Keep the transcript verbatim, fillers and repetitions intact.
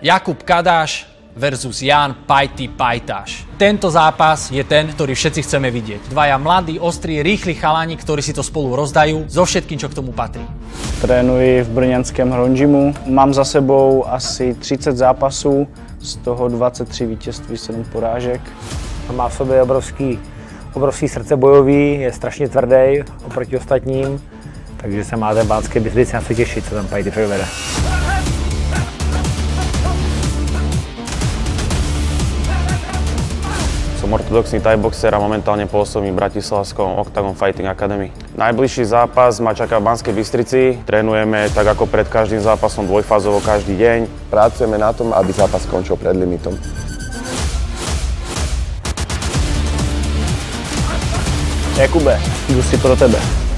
Jakub Kadáš versus Jan Pajty Pajtáš. Tento zápas je ten, ktorý všetci chceme vidieť. Dvaja mladí, ostrí, rýchli chalani, ktorí si to spolu rozdajú so všetkým, čo k tomu patrí. Trénuji v brňanském Hronžimu. Mám za sebou asi třicet zápasů, z toho dvacet tři vítězství, sedm porážek. Má v sobě obrovský, obrovský srdce bojový, je strašně tvrdý oproti ostatním, takže se máte Banské Bystrici na co těšit, co tam Pajty předvede. Som ortodoxný thai-boxer a momentálne pôsobím v Bratislavskom Octagon Fighting Academy. Najbližší zápas ma čaká v Banskej Bystrici. Trénujeme tak ako pred každým zápasom dvojfázovo každý deň. Pracujeme na tom, aby zápas skončil pred limitom. Jakube, jdu si pro tebe.